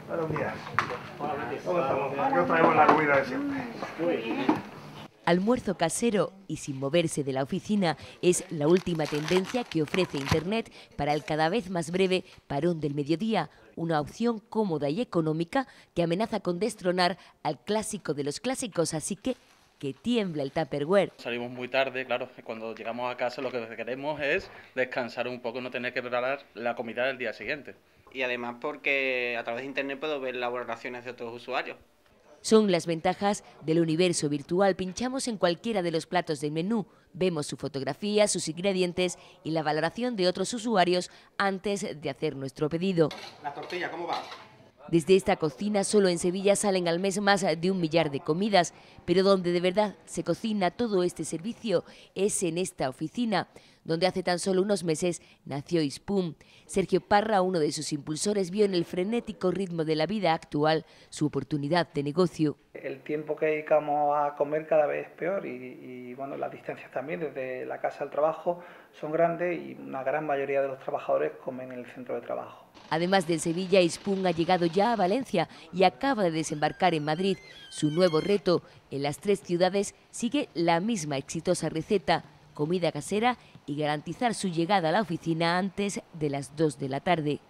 Buenos días. ¿Cómo estamos? Aquí os traemos la comida de siempre. Almuerzo casero y sin moverse de la oficina es la última tendencia que ofrece Internet para el cada vez más breve parón del mediodía, una opción cómoda y económica que amenaza con destronar al clásico de los clásicos, así que tiembla el Tupperware. Salimos muy tarde, claro, y cuando llegamos a casa lo que queremos es descansar un poco, no tener que preparar la comida del día siguiente. Y además porque a través de Internet puedo ver las valoraciones de otros usuarios. Son las ventajas del universo virtual. Pinchamos en cualquiera de los platos del menú, vemos su fotografía, sus ingredientes y la valoración de otros usuarios antes de hacer nuestro pedido. ¿La tortilla cómo va? Desde esta cocina solo en Sevilla salen al mes más de 1 millar de comidas, pero donde de verdad se cocina todo este servicio es en esta oficina, donde hace tan solo unos meses nació Ispum. Sergio Parra, uno de sus impulsores, vio en el frenético ritmo de la vida actual su oportunidad de negocio. El tiempo que dedicamos a comer cada vez es peor y bueno, las distancias también desde la casa al trabajo son grandes y una gran mayoría de los trabajadores comen en el centro de trabajo. Además de Sevilla, Ispum ha llegado ya a Valencia y acaba de desembarcar en Madrid. Su nuevo reto en las 3 ciudades sigue la misma exitosa receta: comida casera y garantizar su llegada a la oficina antes de las 2 de la tarde.